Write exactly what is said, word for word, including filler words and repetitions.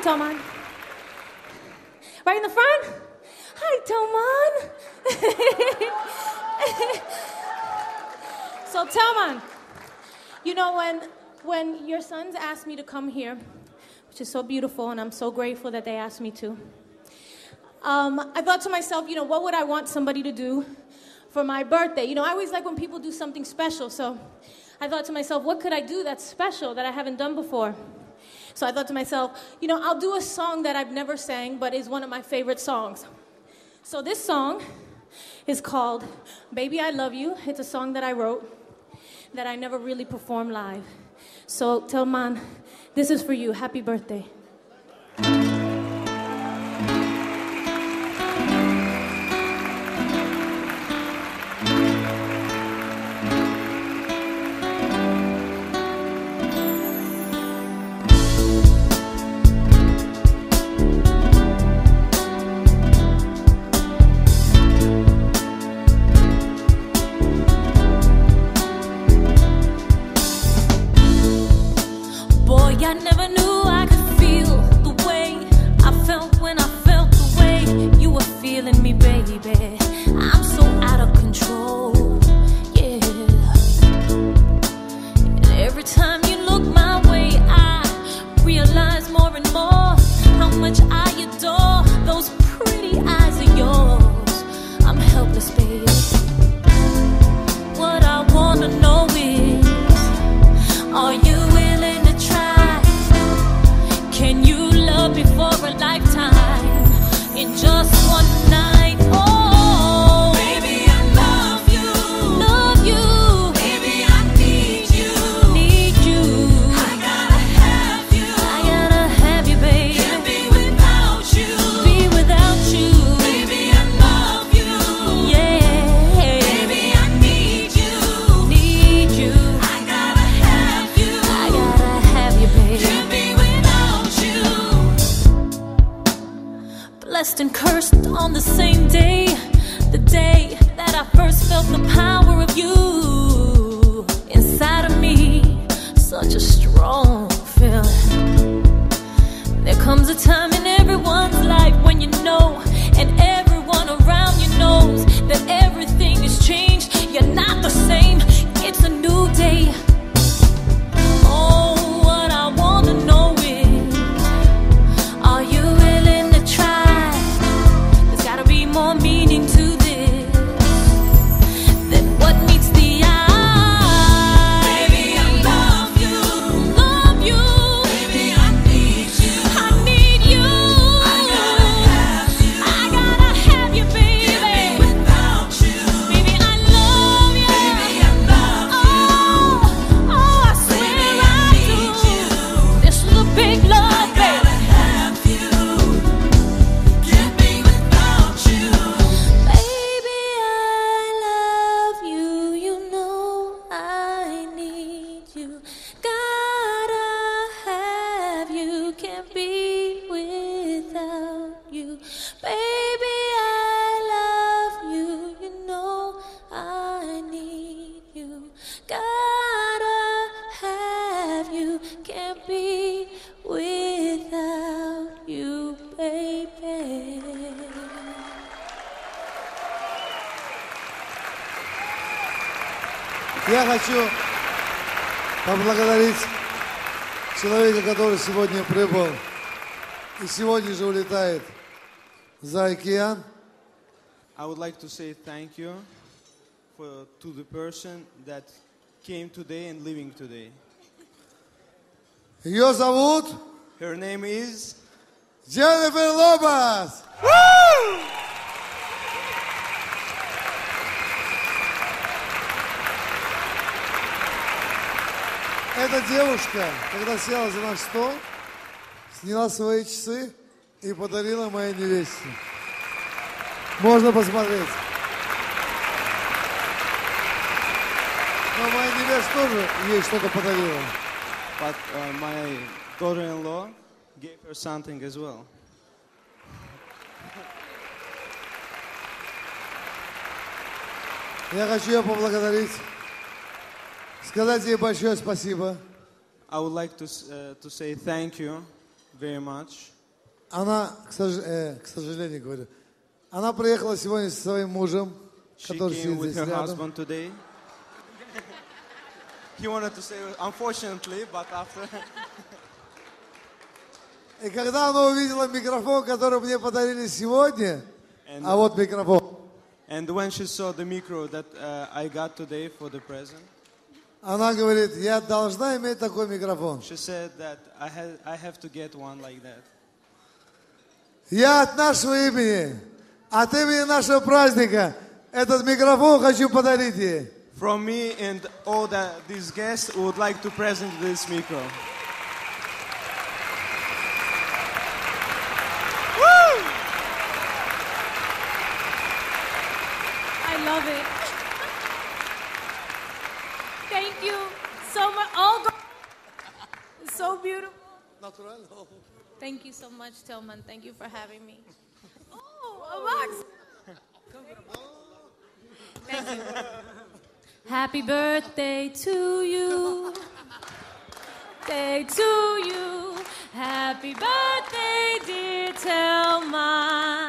Toman. Right in the front? Hi, Toman. So, Toman, you know, when, when your sons asked me to come here, which is so beautiful, and I'm so grateful that they asked me to, um, I thought to myself, you know, what would I want somebody to do for my birthday? You know, I always like when people do something special, so I thought to myself, what could I do that's special that I haven't done before? So I thought to myself, you know, I'll do a song that I've never sang, but is one of my favorite songs. So this song is called Baby I Love You. It's a song that I wrote that I never really performed live. So Toman, this is for you. Happy birthday. I never knew I could feel the way I felt when I felt the way you were feeling me, baby. I'm so out of control, yeah. And every time you look my way, I realize more and more how much I adore those pretty eyes of yours. I'm helpless, baby. What I wanna know is, are you willing to try? Can you love me for a lifetime in just one night? Oh, baby, I love you, love you. Baby, I need you, need you. I gotta have you, I gotta have you, baby. Can't be without you, be without you. Baby, I love you, yeah. Baby, I need you, need you. I gotta have you, I gotta have you, baby. Can't be blessed and cursed on the same day, the day that I first felt the power of you inside of me. Such a strong feeling. There comes a time in everyone's life when you know, and everyone around you knows, that everything has changed. You're not the same. It's a new day. Oh, what I wanna know is, are you willing to try? More meaning to this than what meets the eye. Baby, I love you, love you. Baby, I need you, I need you. I gotta have you, I gotta have you, baby. Can't be without you. Baby, I love you. Baby, I love you. Oh, oh, I swear I, I need do. You. This is a big love, baby. Я хочу поблагодарить человека, который сегодня прибыл и сегодня же улетает за океан. I would like to say thank you for, to the person that came today and leaving today. Ее зовут Her name is Дженнифер Лопес. Эта девушка, когда села за наш стол, сняла свои часы и подарила моей невесте. Можно посмотреть. Но моя невеста тоже ей что-то подарила. But uh, my daughter-in-law gave her something as well. Я хочу ее поблагодарить, сказать ей большое спасибо. I would like to, uh, to say thank you very much. Она, к, сож- э, к сожалению, говорю, она приехала сегодня со своим мужем, She который came сидит with здесь her рядом. husband today. He wanted to say, unfortunately, but after. И когда она увидела микрофон, который мне подарили сегодня, And, а вот микрофон, and when she saw the micro that uh, I got today for the present, она говорит, я должна иметь такой микрофон. she said that I, had, I have to get one like that. Я от нашего имени, от имени нашего праздника, этот микрофон хочу подарить ей. From me and all the, these guests would like to present this micro. I love it. Thank you so much. Oh, God. It's so beautiful. Thank you so much, Tillman. Thank you for having me. Oh, a box. Thank you. Happy birthday to you. Day to you. Happy birthday, dear Tillman.